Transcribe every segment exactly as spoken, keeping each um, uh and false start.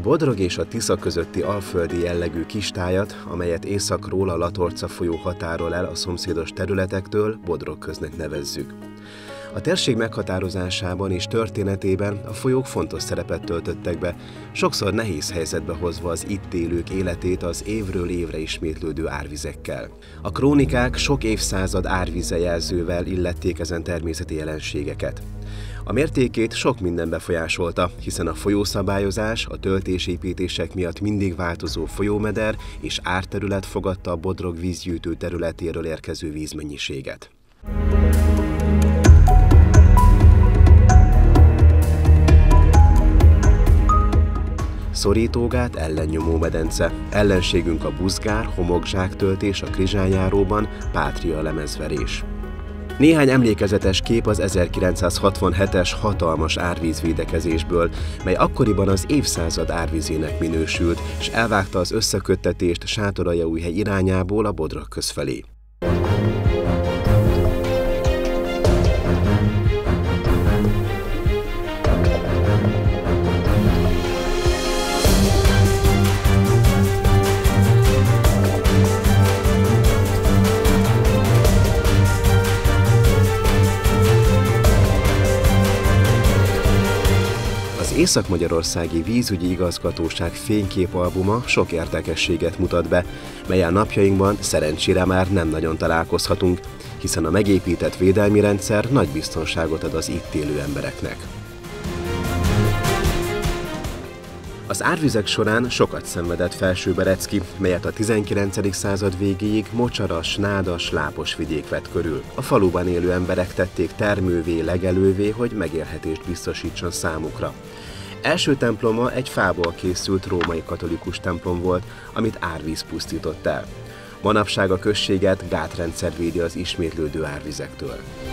Bodrog és a Tisza közötti alföldi jellegű kistájat, amelyet északról a Latorca folyó határol el a szomszédos területektől, Bodrogköznek nevezzük. A térség meghatározásában és történetében a folyók fontos szerepet töltöttek be, sokszor nehéz helyzetbe hozva az itt élők életét az évről évre ismétlődő árvizekkel. A krónikák sok évszázad árvízzeljelzővel illették ezen természeti jelenségeket. A mértékét sok minden befolyásolta, hiszen a folyószabályozás, a töltésépítések miatt mindig változó folyómeder és árterület fogadta a Bodrog vízgyűjtő területéről érkező vízmennyiséget. Szorítógát, ellennyomó medence. Ellenségünk a buzgár, homokzsáktöltés a Krizsányjáróban, pátria lemezverés. Néhány emlékezetes kép az ezerkilencszázhatvanhetes hatalmas árvízvédekezésből, mely akkoriban az évszázad árvízének minősült, és elvágta az összeköttetést Sátoraljaújhely irányából a Bodrogköz felé. Az Észak-Magyarországi Vízügyi Igazgatóság fényképalbuma sok érdekességet mutat be, mellyel napjainkban szerencsére már nem nagyon találkozhatunk, hiszen a megépített védelmi rendszer nagy biztonságot ad az itt élő embereknek. Az árvizek során sokat szenvedett Felsőberecki, melyet a tizenkilencedik század végéig mocsaras, nádas, lápos vidék vett körül. A faluban élő emberek tették termővé, legelővé, hogy megélhetést biztosítson számukra. Első temploma egy fából készült római katolikus templom volt, amit árvíz pusztított el. Manapság a községet gátrendszer védi az ismétlődő árvizektől.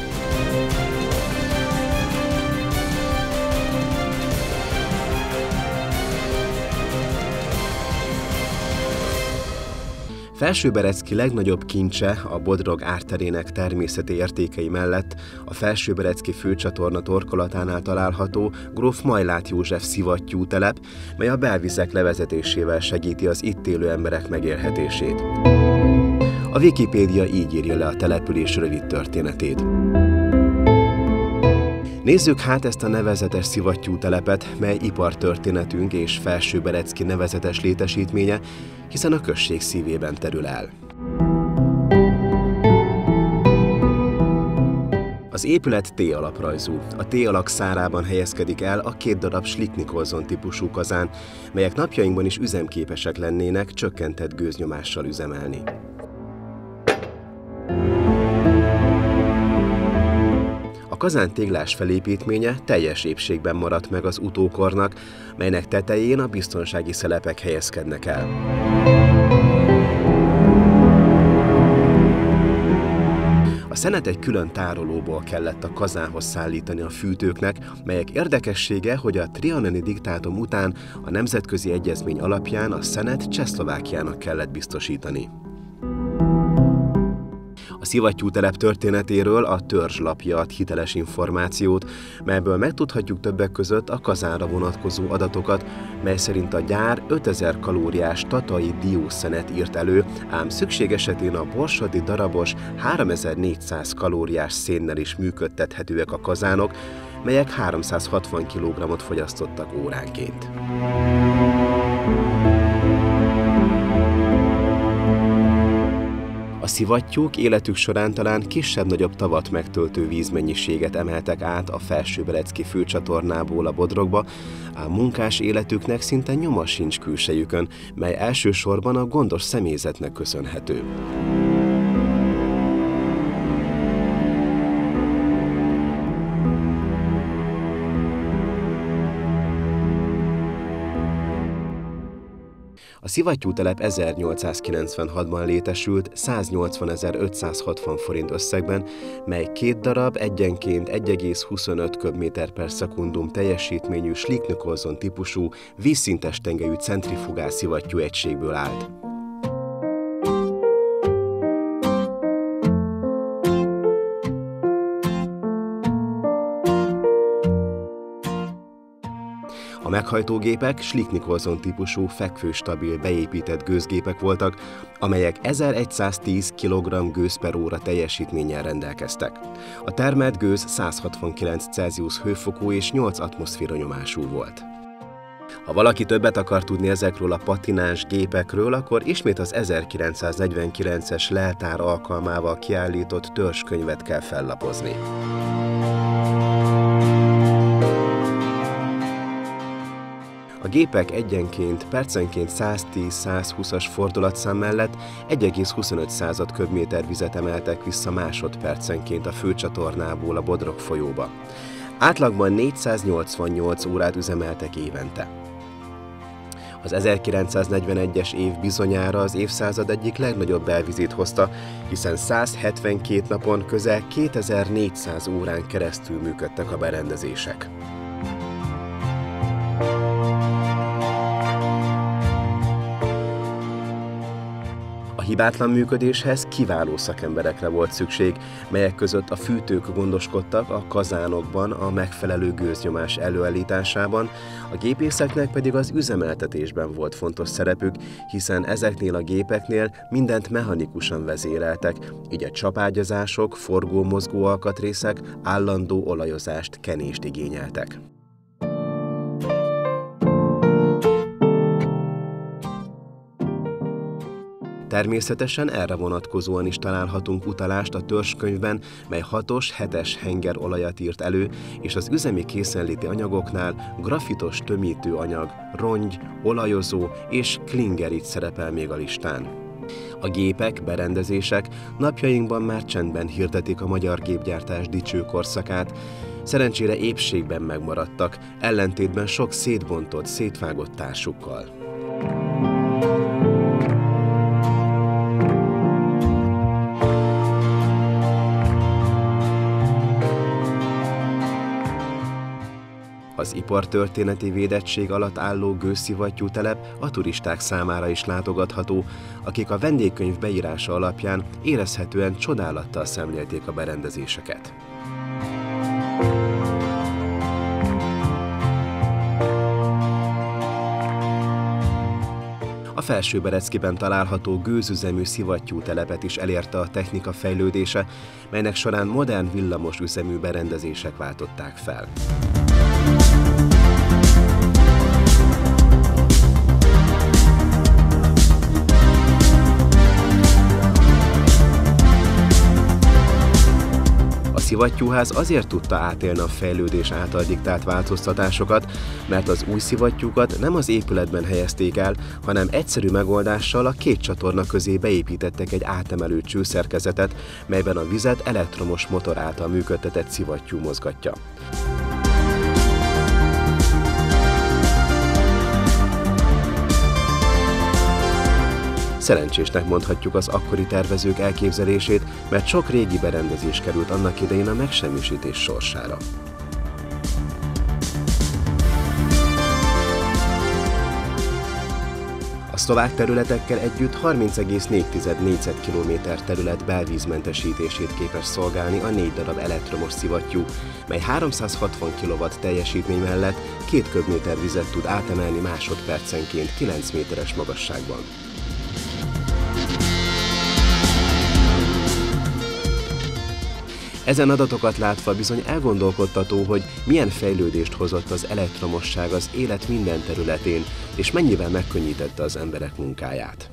Felsőberecki legnagyobb kincse a Bodrog árterének természeti értékei mellett a Felsőberecki főcsatorna torkolatánál található gróf Majlát József szivattyú telep, mely a belvizek levezetésével segíti az itt élő emberek megélhetését. A Wikipédia így írja le a település rövid történetét. Nézzük hát ezt a nevezetes szivattyú telepet, mely ipartörténetünk és Felsőberecki nevezetes létesítménye, hiszen a község szívében terül el. Az épület T-alaprajzú. A T-alak szárában helyezkedik el a két darab Schlick-Nicholson típusú kazán, melyek napjainkban is üzemképesek lennének csökkentett gőznyomással üzemelni. A kazán téglás felépítménye teljes épségben maradt meg az utókornak, melynek tetején a biztonsági szelepek helyezkednek el. A szenet egy külön tárolóból kellett a kazánhoz szállítani a fűtőknek, melyek érdekessége, hogy a trianoni diktátum után a nemzetközi egyezmény alapján a szenet Csehszlovákiának kellett biztosítani. A szivattyútelep történetéről a törzs lapja ad hiteles információt, melyből megtudhatjuk többek között a kazánra vonatkozó adatokat, mely szerint a gyár ötezer kalóriás tatai diószenet írt elő, ám szükség esetén a borsodi darabos háromezer-négyszáz kalóriás szénnel is működtethetőek a kazánok, melyek háromszázhatvan kilogrammot fogyasztottak óránként. A szivattyúk életük során talán kisebb-nagyobb tavat megtöltő vízmennyiséget emeltek át a Felsőberecki főcsatornából a Bodrogba, ám munkás életüknek szinte nyoma sincs külsejükön, mely elsősorban a gondos személyzetnek köszönhető. A szivattyútelep ezernyolcszázkilencvenhatban létesült száznyolcvanezer-ötszázhatvan forint összegben, mely két darab egyenként egy egész huszonöt köbméter per szekundum teljesítményű Schlick-Nicholson típusú vízszintes tengelyű centrifugál szivattyú egységből állt. A A meghajtógépek Schlick-Nicholson típusú fekvőstabil beépített gőzgépek voltak, amelyek ezerszáz kilogramm gőz per óra teljesítménnyel rendelkeztek. A termelt gőz száz hatvankilenc Celsius hőfokú és nyolc atmoszféra nyomású volt. Ha valaki többet akar tudni ezekről a patináns gépekről, akkor ismét az ezerkilencszáznegyvenkilences leltár alkalmával kiállított törzskönyvet kell fellapozni. A gépek egyenként, percenként száztíz-százhúszas fordulatszám mellett egy egész huszonöt köbméter vizet emeltek vissza másodpercenként a főcsatornából a Bodrog folyóba. Átlagban négyszáznyolcvannyolc órát üzemeltek évente. Az ezerkilencszáznegyvenegyes év bizonyára az évszázad egyik legnagyobb belvizét hozta, hiszen száz hetvenkét napon közel kétezer-négyszáz órán keresztül működtek a berendezések. A hibátlan működéshez kiváló szakemberekre volt szükség, melyek között a fűtők gondoskodtak a kazánokban a megfelelő gőznyomás előállításában, a gépészeknek pedig az üzemeltetésben volt fontos szerepük, hiszen ezeknél a gépeknél mindent mechanikusan vezéreltek, így a csapágyazások, forgó-mozgó alkatrészek állandó olajozást, kenést igényeltek. Természetesen erre vonatkozóan is találhatunk utalást a törzskönyvben, mely hatos, hetes henger olajat írt elő, és az üzemi készenléti anyagoknál grafitos tömítő anyag, rongy, olajozó és klingerit szerepel még a listán. A gépek, berendezések napjainkban már csendben hirdetik a magyar gépgyártás dicső korszakát, szerencsére épségben megmaradtak, ellentétben sok szétbontott, szétvágott társukkal. Az ipartörténeti védettség alatt álló gőzszivattyú telep a turisták számára is látogatható, akik a vendégkönyv beírása alapján érezhetően csodálattal szemlélték a berendezéseket. A Felsőbereckiben található gőzüzemű szivattyú telepet is elérte a technika fejlődése, melynek során modern villamos üzemű berendezések váltották fel. A szivattyúház azért tudta átélni a fejlődés által diktált változtatásokat, mert az új szivattyúkat nem az épületben helyezték el, hanem egyszerű megoldással a két csatorna közé beépítettek egy átemelő csőszerkezetet, melyben a vizet elektromos motor által működtetett szivattyú mozgatja. Szerencsésnek mondhatjuk az akkori tervezők elképzelését, mert sok régi berendezés került annak idején a megsemmisítés sorsára. A szlovák területekkel együtt harminc egész négy négyzetkilométer terület belvízmentesítését képes szolgálni a négy darab elektromos szivattyú, mely háromszázhatvan kilowatt teljesítmény mellett két köbméter vizet tud átemelni másodpercenként kilenc méteres magasságban. Ezen adatokat látva bizony elgondolkodtató, hogy milyen fejlődést hozott az elektromosság az élet minden területén, és mennyivel megkönnyítette az emberek munkáját.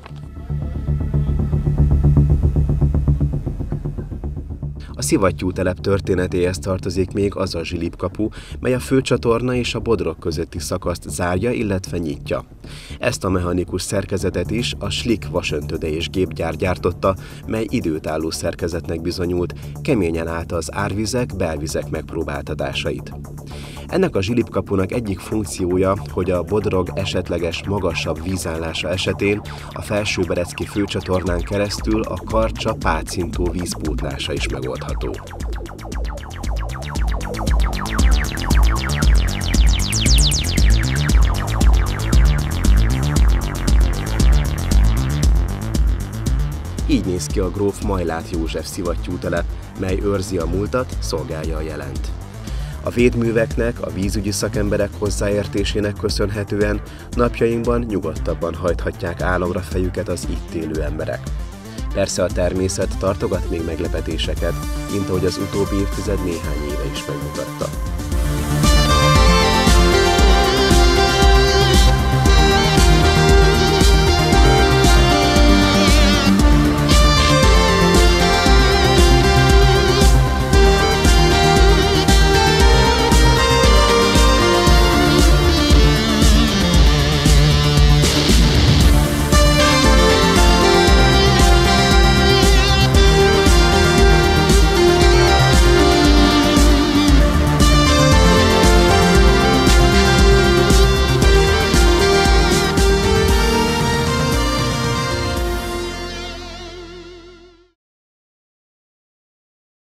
A szivattyútelep történetéhez tartozik még az a Zsilip-kapu, mely a főcsatorna és a Bodrog közötti szakaszt zárja, illetve nyitja. Ezt a mechanikus szerkezetet is a Schlick vasöntöde és gépgyár gyártotta, mely időtálló szerkezetnek bizonyult, keményen állta az árvizek, belvizek megpróbáltatásait. Ennek a Zsilip-kapunak egyik funkciója, hogy a Bodrog esetleges magasabb vízállása esetén a Felsőberecki főcsatornán keresztül a Karcsa-Pácintó vízpótlása is megoldható. Így néz ki a gróf Majlát József szivattyútelep, mely őrzi a múltat, szolgálja a jelent. A védműveknek, a vízügyi szakemberek hozzáértésének köszönhetően napjainkban nyugodtabban hajthatják álomra fejüket az itt élő emberek. Persze a természet tartogat még meglepetéseket, mint ahogy az utóbbi évtized néhány éve is megmutatta.